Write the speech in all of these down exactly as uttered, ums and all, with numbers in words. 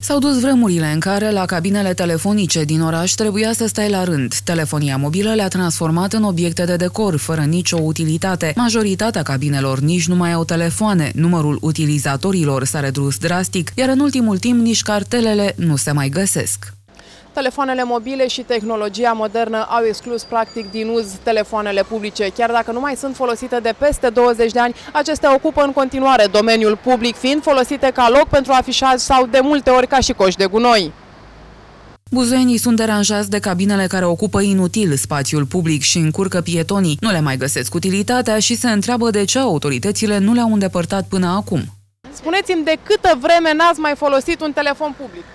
S-au dus vremurile în care la cabinele telefonice din oraș trebuia să stai la rând. Telefonia mobilă le-a transformat în obiecte de decor, fără nicio utilitate. Majoritatea cabinelor nici nu mai au telefoane, numărul utilizatorilor s-a redus drastic, iar în ultimul timp nici cartelele nu se mai găsesc. Telefoanele mobile și tehnologia modernă au exclus practic din uz telefoanele publice. Chiar dacă nu mai sunt folosite de peste douăzeci de ani, acestea ocupă în continuare domeniul public, fiind folosite ca loc pentru afișaj sau de multe ori ca și coși de gunoi. Buzoienii sunt deranjați de cabinele care ocupă inutil spațiul public și încurcă pietonii. Nu le mai găsesc utilitatea și se întreabă de ce autoritățile nu le-au îndepărtat până acum. Spuneți-mi, de câtă vreme n-ați mai folosit un telefon public?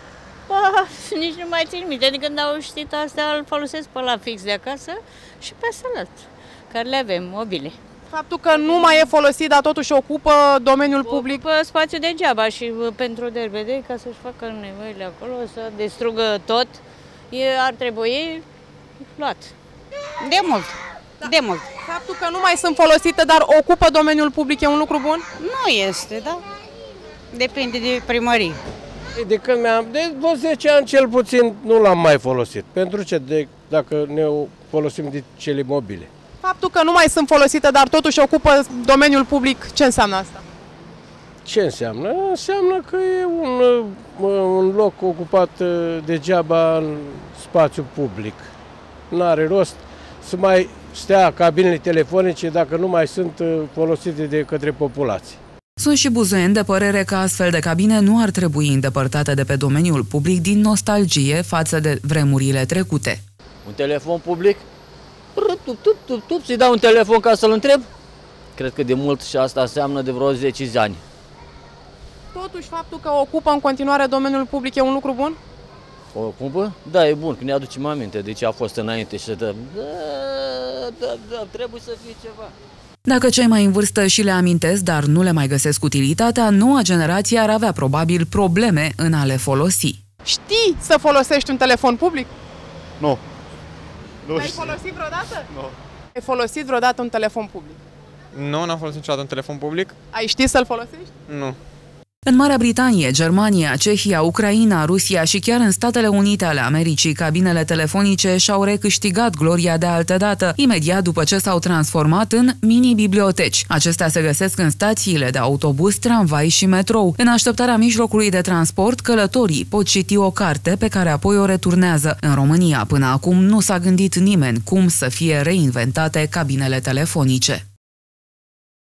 Ba, nici nu mai țin minte, de când au știut astea, îl folosesc pe la fix de acasă și pe salat, care le avem, mobile. Faptul că nu mai e folosit, dar totuși ocupă domeniul public? Ocupă spațiu degeaba și pentru D R B D, ca să-și facă nevoile acolo, să distrugă tot, e, ar trebui luat. De mult, da. de mult. Faptul că nu mai sunt folosite, dar ocupă domeniul public, e un lucru bun? Nu este, da. Depinde de primărie. De când mi-am, de zece ani cel puțin nu l-am mai folosit. Pentru ce? De, dacă ne folosim de cele mobile. Faptul că nu mai sunt folosite, dar totuși ocupă domeniul public, ce înseamnă asta? Ce înseamnă? Înseamnă că e un, un loc ocupat degeaba în spațiu public. N-are rost să mai stea cabinele telefonice dacă nu mai sunt folosite de către populație. Sunt și buzoieni de părere că astfel de cabine nu ar trebui îndepărtate de pe domeniul public din nostalgie față de vremurile trecute. Un telefon public? Tup, tup, tup, tup, să-i dau un telefon ca să-l întreb? Cred că de mult și asta înseamnă de vreo zece ani. Totuși, faptul că ocupă în continuare domeniul public e un lucru bun? O ocupă? Da, e bun, că ne aducem aminte de ce a fost înainte și dă, da, da, da, trebuie să fie ceva. Dacă cei mai în vârstă și le amintesc, dar nu le mai găsesc utilitatea, noua generație ar avea probabil probleme în a le folosi. Știi să folosești un telefon public? Nu. Nu L-ai folosit vreodată? Nu. Ai folosit vreodată un telefon public? Nu, n-am folosit niciodată un telefon public. Ai ști să-l folosești? Nu. În Marea Britanie, Germania, Cehia, Ucraina, Rusia și chiar în Statele Unite ale Americii, cabinele telefonice și-au recâștigat gloria de altădată, imediat după ce s-au transformat în mini-biblioteci. Acestea se găsesc în stațiile de autobuz, tramvai și metrou. În așteptarea mijlocului de transport, călătorii pot citi o carte pe care apoi o returnează. În România, până acum, nu s-a gândit nimeni cum să fie reinventate cabinele telefonice.